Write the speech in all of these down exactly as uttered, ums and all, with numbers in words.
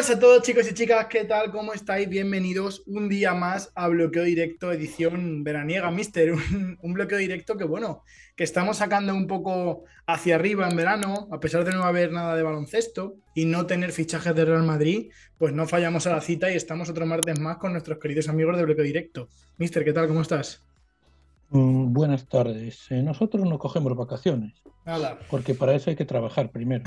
Buenas a todos chicos y chicas, ¿qué tal? ¿Cómo estáis? Bienvenidos un día más a Bloqueo Directo, edición veraniega, Mister. Un, un bloqueo directo que, bueno, que estamos sacando un poco hacia arriba en verano, a pesar de no haber nada de baloncesto y no tener fichajes de Real Madrid, pues no fallamos a la cita y estamos otro martes más con nuestros queridos amigos de Bloqueo Directo. Mister, ¿qué tal? ¿Cómo estás? Mm, Buenas tardes. Eh, nosotros no cogemos vacaciones, Nada. porque para eso hay que trabajar primero.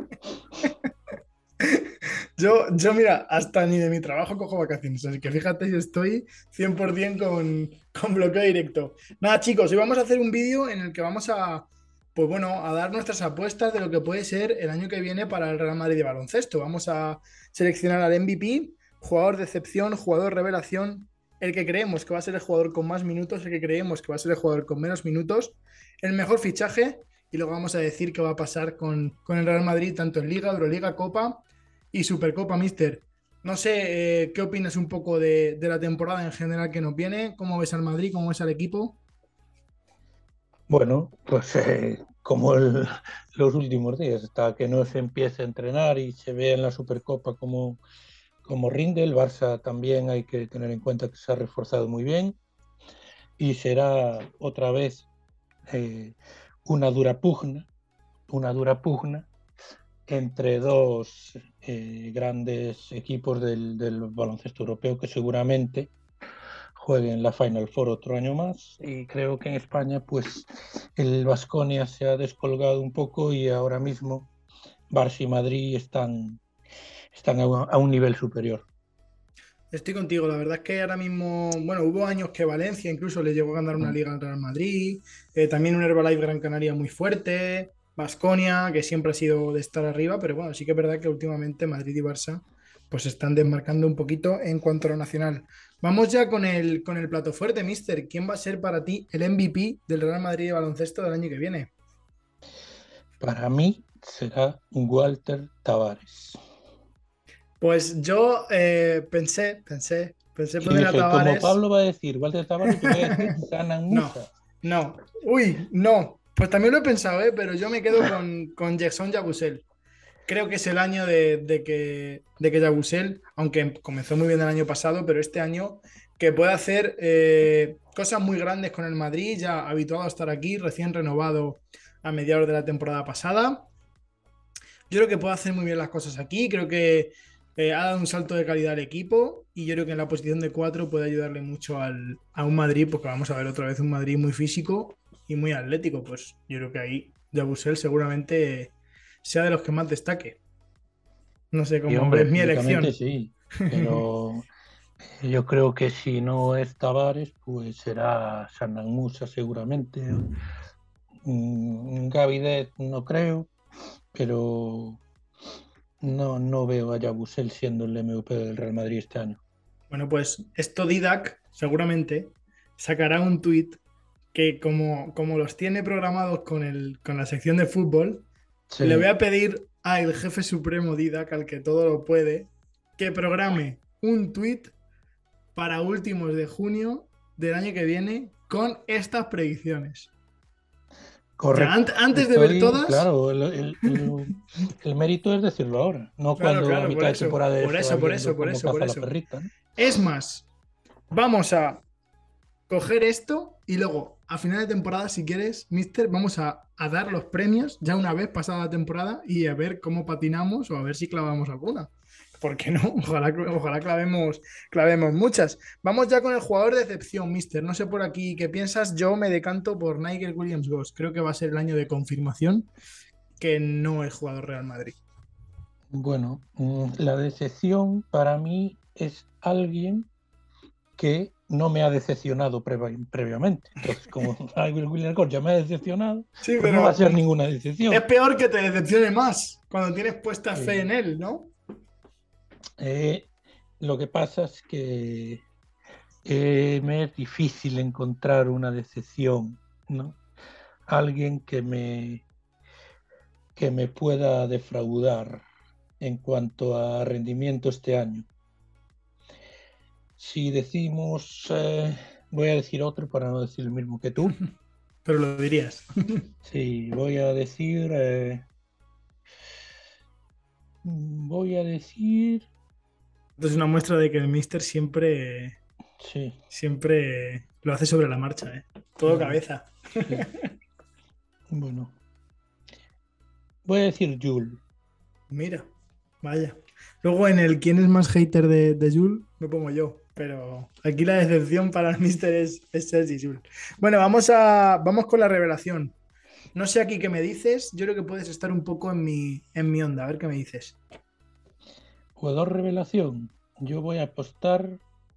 Yo, yo, mira, hasta ni de mi trabajo cojo vacaciones, así que fíjate, yo estoy cien por ciento con, con bloqueo directo. Nada, chicos, hoy vamos a hacer un vídeo en el que vamos a, pues bueno, a dar nuestras apuestas de lo que puede ser el año que viene para el Real Madrid de baloncesto. Vamos a seleccionar al M V P, jugador de excepción, jugador revelación, el que creemos que va a ser el jugador con más minutos, el que creemos que va a ser el jugador con menos minutos, el mejor fichaje, y luego vamos a decir qué va a pasar con, con el Real Madrid, tanto en Liga, Euroliga, Copa y Supercopa, Mister. No sé, eh, ¿qué opinas un poco de, de la temporada en general que nos viene? ¿Cómo ves al Madrid? ¿Cómo ves al equipo? Bueno, pues eh, como el- los últimos días, hasta que no se empiece a entrenar y se vea en la Supercopa cómo, cómo rinde, el Barça también hay que tener en cuenta que se ha reforzado muy bien y será otra vez eh, una dura pugna, una dura pugna entre dos eh, grandes equipos del, del baloncesto europeo que seguramente jueguen la Final Four otro año más. Y creo que en España pues el Baskonia se ha descolgado un poco y ahora mismo Barça y Madrid están, están a, un, a un nivel superior. Estoy contigo, la verdad es que ahora mismo, bueno, hubo años que Valencia incluso le llegó a ganar una Mm. liga al Real Madrid, eh, también un Herbalife Gran Canaria muy fuerte, Baskonia, que siempre ha sido de estar arriba, pero bueno, sí que es verdad que últimamente Madrid y Barça pues se están desmarcando un poquito en cuanto a lo nacional. Vamos ya con el, con el plato fuerte, Mister. ¿Quién va a ser para ti el M V P del Real Madrid de baloncesto del año que viene? Para mí será Walter Tavares. Pues yo eh, pensé, pensé, pensé Y poner a dije, como Tavares. Pablo va a decir Walter Tavares, yo voy a decir Sanan No, Musa. no. Uy, no. Pues también lo he pensado, ¿eh? Pero yo me quedo con, con Jackson Yabusel. Creo que es el año de, de que, de que Yabusel, aunque comenzó muy bien el año pasado, pero este año que puede hacer eh, cosas muy grandes con el Madrid, ya habituado a estar aquí, recién renovado a mediados de la temporada pasada. Yo creo que puede hacer muy bien las cosas aquí. Creo que eh, ha dado un salto de calidad al equipo y yo creo que en la posición de cuatro puede ayudarle mucho al, a un Madrid, porque vamos a ver otra vez un Madrid muy físico y muy atlético. Pues yo creo que ahí Yabusel seguramente sea de los que más destaque. No sé Y cómo hombre, ves mi físicamente elección. sí, pero yo creo que si no es Tavares, pues será Sanan Musa seguramente. Mm, Gavidet no creo, pero no, no veo a Yabusel siendo el M V P del Real Madrid este año. Bueno, pues esto Didac seguramente sacará un tuit que como, como los tiene programados con, el, con la sección de fútbol, le voy Sí, a pedir al jefe supremo Didac, al que todo lo puede, que programe un tuit para últimos de junio del año que viene con estas predicciones. O sea, ant- correcto. antes de ver Estoy, todas, claro, el, el- el- el mérito es decirlo ahora, no claro, cuando a claro, por mitad de eso, temporada por se va eso, por viendo eso, por cómo eso, por caza la eso. perrita, ¿no? Es más, vamos a coger esto y luego, a final de temporada, si quieres, Mister, vamos a, a dar los premios ya una vez pasada la temporada y a ver cómo patinamos o a ver si clavamos alguna. ¿Por qué no? Ojalá, ojalá clavemos, clavemos muchas. Vamos ya con el jugador de excepción, Mister. No sé por aquí qué piensas. Yo me decanto por Nigel Williams-Goss. Creo que va a ser el año de confirmación que no es jugador Real Madrid. Bueno, mm, la decepción para mí es alguien que no me ha decepcionado previ- previamente. Entonces, como Will William Cole ya me ha decepcionado, Sí, pues no va a pero ser ninguna es decepción. peor que te decepcione más cuando tienes puesta fe en Sí. él, ¿no? Eh, lo que pasa es que eh, me es difícil encontrar una decepción, ¿no? Alguien que me, que me pueda defraudar en cuanto a rendimiento este año. Si decimos, eh, voy a decir otro para no decir el mismo que tú. Pero lo dirías. Sí, voy a decir, eh, voy a decir. Esto es una muestra de que el Mister siempre, Sí, siempre lo hace sobre la marcha, ¿eh? Todo claro, cabeza. sí. Bueno, voy a decir Jules. Mira, vaya. Luego en el quién es más hater de, de Jul, me pongo yo. Pero aquí la decepción para el Mister es, es Sergi Jul. Bueno, vamos a, vamos con la revelación. No sé aquí qué me dices. Yo creo que puedes estar un poco en mi, en mi onda. A ver qué me dices. Jugador revelación. Yo voy a apostar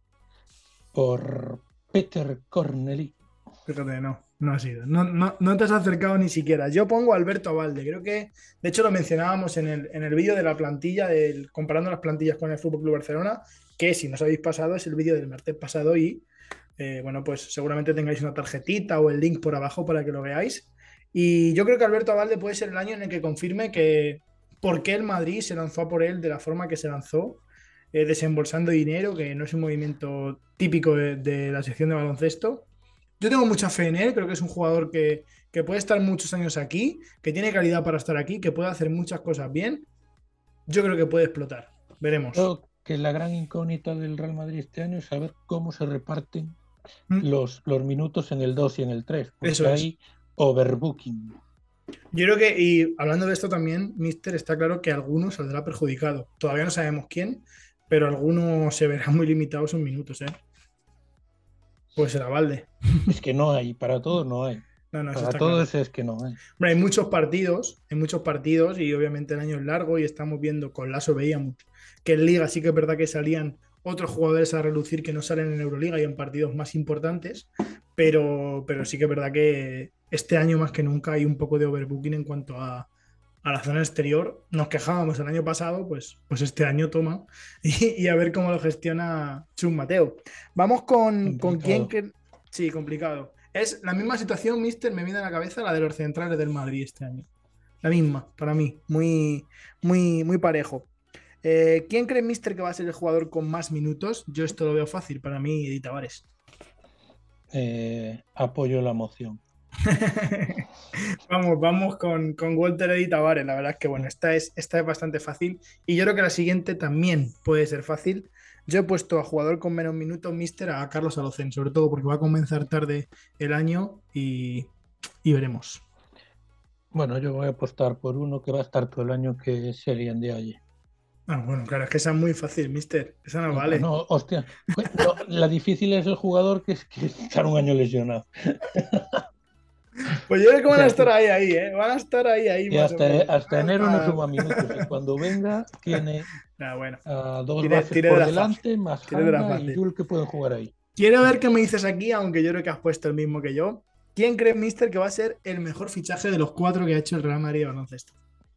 por Peter Corneli. Fíjate, no, no ha sido. No, no, no te has acercado ni siquiera. Yo pongo a Alberto Valde. Creo que, de hecho, lo mencionábamos en el, en el vídeo de la plantilla, del, comparando las plantillas con el Fútbol Club Barcelona, que si no os habéis pasado es el vídeo del martes pasado y, eh, bueno, pues seguramente tengáis una tarjetita o el link por abajo para que lo veáis. Y yo creo que Alberto Valde puede ser el año en el que confirme que por qué el Madrid se lanzó a por él de la forma que se lanzó, eh, desembolsando dinero, que no es un movimiento típico de, de la sección de baloncesto. Yo tengo mucha fe en él, creo que es un jugador que, que puede estar muchos años aquí, que tiene calidad para estar aquí, que puede hacer muchas cosas bien. Yo creo que puede explotar. Veremos. Creo que la gran incógnita del Real Madrid este año es saber cómo se reparten Mm, los, los minutos en el dos y en el tres, Eso porque es. hay overbooking. Yo creo que, y hablando de esto también, Mister, está claro que alguno saldrá perjudicado. Todavía no sabemos quién, pero alguno se verá muy limitado sus minutos, ¿eh? Pues será Valde. Es que no hay, para todo no hay. No, no, eso Para está todo claro. eso es que no hay. Hombre, hay muchos partidos, hay muchos partidos y obviamente el año es largo y estamos viendo, con Lasso veíamos que en Liga sí que es verdad que salían otros jugadores a relucir que no salen en Euroliga y en partidos más importantes, pero, pero sí que es verdad que este año más que nunca hay un poco de overbooking en cuanto a, a la zona exterior. Nos quejábamos el año pasado, pues, pues este año toma y, y a ver cómo lo gestiona Chus Mateo. Vamos con, con quién Complicado. que... Sí, complicado. Es la misma situación, Mister, me viene a la cabeza la de los centrales del Madrid este año. La misma, para mí. Muy, muy, muy parejo. Eh, ¿Quién cree, Mister, que va a ser el jugador con más minutos? Yo esto lo veo fácil. Para mí, Edith Tavares. Eh, apoyo la moción. Vamos, vamos con, con Walter Edith Tavares. La verdad es que, bueno, esta es, esta es bastante fácil. Y yo creo que la siguiente también puede ser fácil. Yo he puesto a jugador con menos minutos, Mister, a Carlos Alocen, sobre todo porque va a comenzar tarde el año y, y veremos. Bueno, yo voy a apostar por uno que va a estar todo el año, que es Serian de allí. Ah, bueno, claro, es que esa es muy fácil, Mister. Esa no No, vale. no, hostia. No, la difícil es el jugador que es que estar un año lesionado. Pues yo creo que O van a sea estar que ahí, ahí, ¿eh? Van a estar ahí, ahí, que más o hasta, menos. hasta Van a enero no estar... suma minutos y cuando venga tiene Ah, bueno, a dos tiré, bases tiré de por la fácil. delante, más Tiré de la Handa y fácil. Yul que pueden jugar ahí. Quiero ver qué me dices aquí, aunque yo creo que has puesto el mismo que yo. ¿Quién cree, Mister, que va a ser el mejor fichaje de los cuatro que ha hecho el Real Madrid de baloncesto?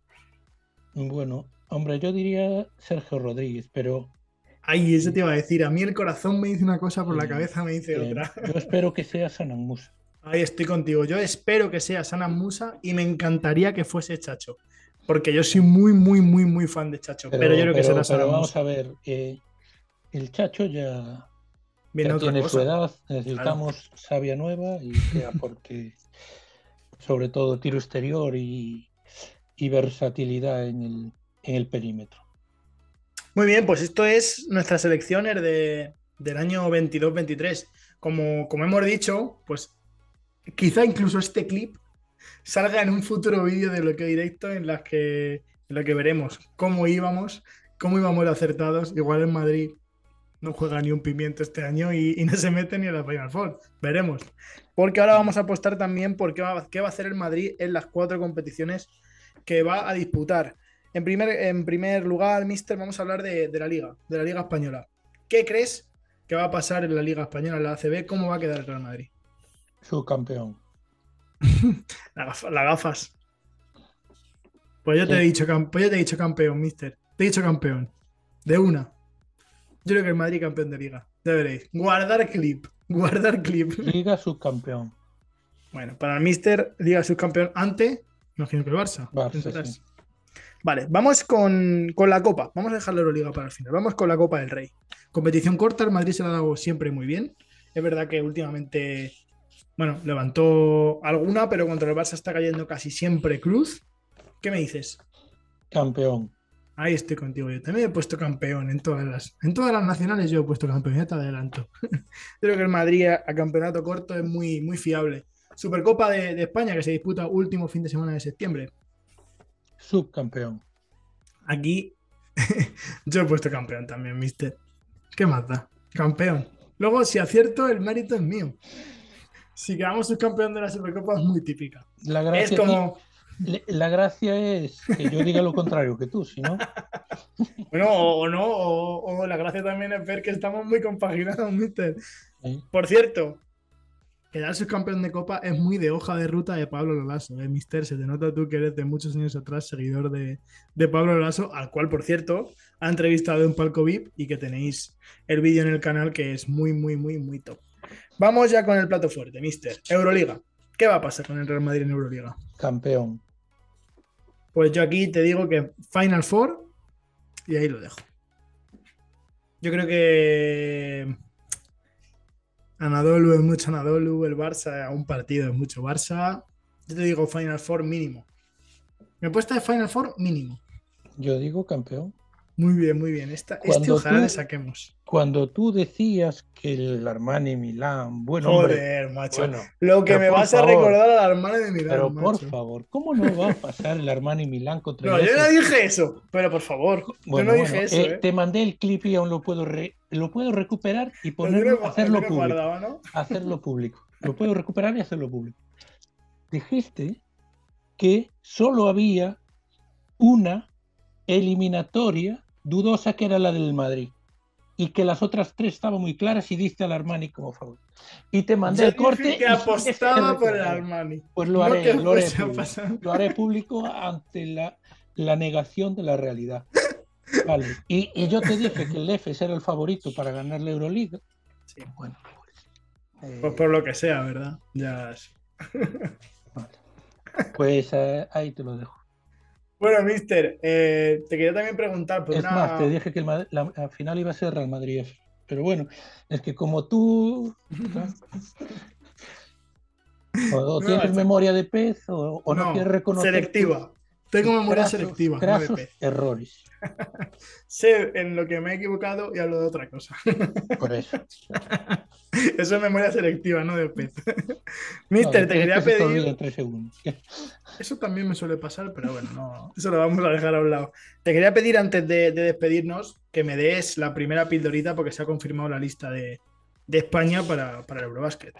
Bueno, hombre, yo diría Sergio Rodríguez, pero Ay, eso mm, te iba a decir. A mí el corazón me dice una cosa, por la sí, cabeza me dice eh, otra. yo espero que sea Sanan Musa. Ahí estoy contigo. Yo espero que sea Sana Musa y me encantaría que fuese Chacho, porque yo soy muy, muy, muy, muy fan de Chacho, pero yo Pero, creo que será pero, Sana pero vamos Musa. a ver, eh, el Chacho ya, Viene ya otra tiene su cosa. edad, Claro. necesitamos savia nueva y que aporte sobre todo tiro exterior y, y versatilidad en el, en el perímetro. Muy bien, pues esto es nuestra selecciones de, del año veintidós veintitrés. Como, como hemos dicho, pues quizá incluso este clip salga en un futuro vídeo de bloqueo directo en las que, en lo que veremos cómo íbamos, cómo íbamos de acertados. Igual en Madrid no juega ni un pimiento este año y, y no se mete ni a la Final Four. Veremos. Porque ahora vamos a apostar también por qué va, qué va a hacer el Madrid en las cuatro competiciones que va a disputar. En primer, en primer lugar, Mister, vamos a hablar de, de la Liga, de la Liga Española. ¿Qué crees que va a pasar en la Liga Española, en la A C B? ¿Cómo va a quedar el Real Madrid? Subcampeón. La, gaf- la gafas. Pues yo te he Sí, dicho, cam- pues yo te he dicho campeón, Mister. Te he dicho campeón. De una. Yo creo que el Madrid campeón de Liga. Ya veréis. Guardar clip. Guardar clip. Liga subcampeón. Bueno, para el Mister, Liga subcampeón ante, imagino que el Barça. Barça, sí. Pensarás. Vale, vamos con, con la Copa. Vamos a dejar la Euroliga para el final. Vamos con la Copa del Rey. Competición corta, el Madrid se la ha dado siempre muy bien. Es verdad que últimamente, bueno, levantó alguna, pero contra el Barça está cayendo casi siempre cruz. ¿Qué me dices? Campeón. Ahí estoy contigo. Yo también he puesto campeón en todas las, en todas las nacionales. Yo he puesto campeón, ya te adelanto. Creo que el Madrid a, a campeonato corto es muy, muy fiable. Supercopa de, de España que se disputa último fin de semana de septiembre. Subcampeón. Aquí yo he puesto campeón también, mister. ¿Qué más da? Campeón. Luego, si acierto, el mérito es mío. Si quedamos subcampeón de la Supercopa es muy típica. La Es gracia, y como, le- la gracia es que yo diga lo contrario que tú, si no, bueno, o, o no, o, o la gracia también es ver que estamos muy compaginados, mister. ¿eh? Por cierto, quedar subcampeón de Copa es muy de hoja de ruta de Pablo Lasso, ¿eh, mister? Se te nota tú que eres de muchos años atrás seguidor de, de Pablo Lasso, al cual, por cierto, ha entrevistado en Palco V I P y que tenéis el vídeo en el canal que es muy, muy, muy, muy top. Vamos ya con el plato fuerte, mister. Euroliga. ¿Qué va a pasar con el Real Madrid en Euroliga? Campeón. Pues yo aquí te digo que Final Four y ahí lo dejo. Yo creo que Anadolu es mucho Anadolu, el Barça a un partido es mucho Barça. Yo te digo Final Four mínimo. Mi apuesta es Final Four mínimo. Yo digo campeón. Muy bien, muy bien. Esta, este Cuando ojalá tú, le saquemos. cuando tú decías que el Armani Milán, buen hombre, Joder, macho. bueno, Lo que pero me por vas a favor, recordar al Armani de Milán, pero por macho. favor, ¿cómo no va a pasar el Armani Milán contra No, el yo no F? dije eso, pero por favor, yo Bueno, no dije bueno, eso, eh, ¿eh? te mandé el clip y aún lo puedo, re- lo puedo recuperar y Lo ponerlo, tienes, lo hacerlo tienes público. guardado, ¿no? Hacerlo público. Lo puedo recuperar y hacerlo público. Dijiste que solo había una eliminatoria dudosa que era la del Madrid y que las otras tres estaban muy claras y diste al Armani como favorito. Y te mandé Yo el dije corte que y sigues apostaba por el reclamando. Armani. Pues lo No haré, que lo haré fuese a público. pasar. Lo haré público ante la, la negación de la realidad. Vale. Y, y yo te dije que el Efes era el favorito para ganar la Euroliga. Sí. Bueno, pues, eh, Pues por lo que sea, ¿verdad? Ya es. vale. Pues eh, ahí te lo dejo. Bueno, mister, eh, te quería también preguntar por Es una. más, te dije que el Madrid, la, la final iba a ser Real Madrid. Pero bueno, es que como tú ¿no? o, o No, tienes macho. memoria de pez o, o no, No, quieres reconocer selectiva. tus, Tengo tus memoria crasos, selectiva, no de crasos pez. errores. Sé en lo que me he equivocado y hablo de otra cosa. Por eso. Eso es memoria selectiva, no de pez. No, Mister, de te pez quería que se te olvida pedir. en tres segundos. Eso también me suele pasar, pero bueno, no, eso lo vamos a dejar a un lado. Te quería pedir antes de, de despedirnos que me des la primera pildorita porque se ha confirmado la lista de, de España para, para el Eurobasket.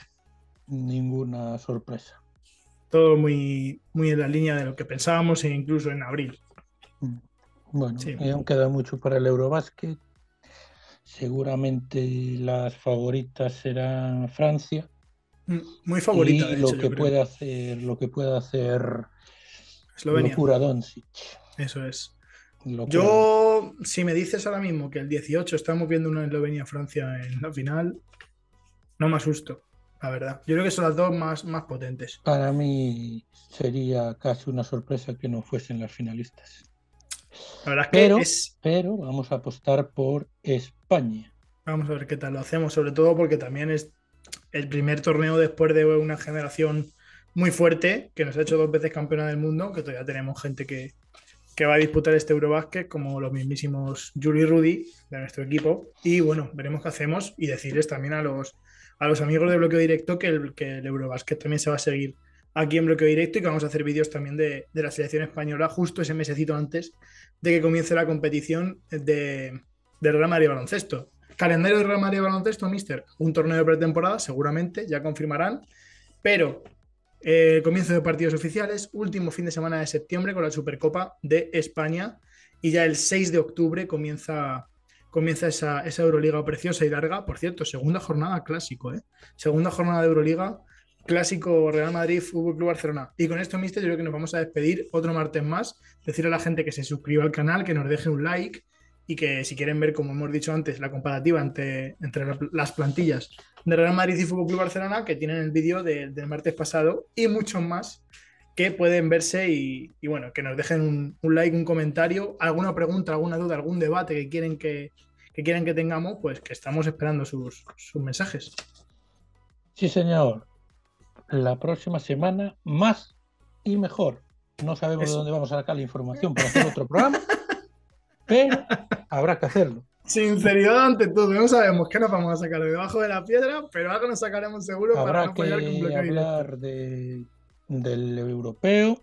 Ninguna sorpresa. Todo muy, muy en la línea de lo que pensábamos e incluso en abril. Bueno, Sí. y aún queda mucho para el Eurobasket. Seguramente las favoritas serán Francia. Muy favorita, y de lo hecho, que yo creo. puede hacer, lo que puede hacer Eslovenia. Locura Doncic. Eso es. Locura Yo, Doncic. si me dices ahora mismo que el dieciocho estamos viendo una Eslovenia-Francia en la final, no me asusto, la verdad. Yo creo que son las dos más, más potentes. Para mí sería casi una sorpresa que no fuesen las finalistas. La verdad es pero, que es. Pero vamos a apostar por España. Vamos a ver qué tal lo hacemos, sobre todo porque también es el primer torneo después de una generación muy fuerte que nos ha hecho dos veces campeona del mundo, que todavía tenemos gente que, que va a disputar este Eurobasket, como los mismísimos Juli y Rudy de nuestro equipo. Y bueno, veremos qué hacemos y decirles también a los, a los amigos de Bloqueo Directo que el, que el Eurobasket también se va a seguir aquí en Bloqueo Directo y que vamos a hacer vídeos también de, de la selección española justo ese mesecito antes de que comience la competición de, del Real Madrid Baloncesto. Calendario del Real Madrid Baloncesto, mister. Un torneo de pretemporada, seguramente, ya confirmarán. Pero eh, comienzo de partidos oficiales, último fin de semana de septiembre con la Supercopa de España. Y ya el seis de octubre comienza, comienza esa, esa Euroliga preciosa y larga. Por cierto, segunda jornada clásico, ¿eh? Segunda jornada de Euroliga, clásico Real Madrid Fútbol Club Barcelona. Y con esto, mister, yo creo que nos vamos a despedir otro martes más. Decir a la gente que se suscriba al canal, que nos deje un like. Y que si quieren ver, como hemos dicho antes, la comparativa entre, entre las plantillas de Real Madrid y Fútbol Club Barcelona, que tienen el vídeo de, del martes pasado y muchos más que pueden verse y, y bueno, que nos dejen un, un like, un comentario, alguna pregunta, alguna duda, algún debate que quieren que, que, quieren que tengamos, pues que estamos esperando sus, sus mensajes. Sí, señor. La próxima semana más y mejor. No sabemos Eso. de dónde vamos a sacar la información para hacer otro programa. pero habrá que hacerlo. Sinceridad ante todo. No sabemos qué nos vamos a sacar de debajo de la piedra, pero algo nos sacaremos seguro para Habrá no fallar con que bloqueo directo. hablar de, del europeo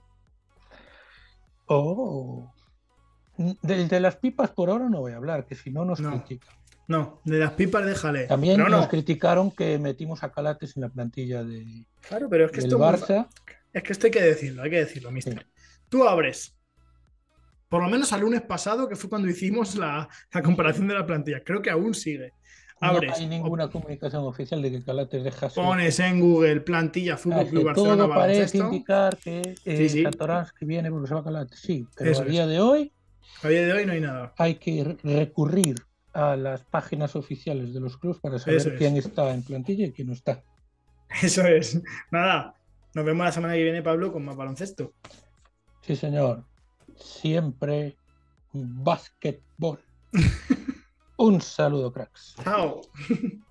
o del de las pipas por ahora no voy a hablar, que si no nos No, critican. no, de las pipas déjale. También Pero nos no. criticaron que metimos a Calates en la plantilla de, Claro, pero es que del esto es muy fa- Barça. Es que esto hay que decirlo, hay que decirlo, Sí. mister. Tú abres, por lo menos al lunes pasado, que fue cuando hicimos la, la comparación de la plantilla. Creo que aún sigue. No hay Abres, o ninguna comunicación oficial de que Calates dejase. pones en Google plantilla Ah, Fútbol es Club que Barcelona todo parece baloncesto. indicar que Sí, eh, sí, Satoransky viene porque se va a Calates. Sí, pero a eso día es. de hoy A día de hoy no hay nada. hay que recurrir a las páginas oficiales de los clubes para Eso saber quién es. está en plantilla y quién no está. Eso es. Nada. Nos vemos la semana que viene, Pablo, con más baloncesto. Sí, señor. Siempre básquetbol. Un saludo, cracks. Chao.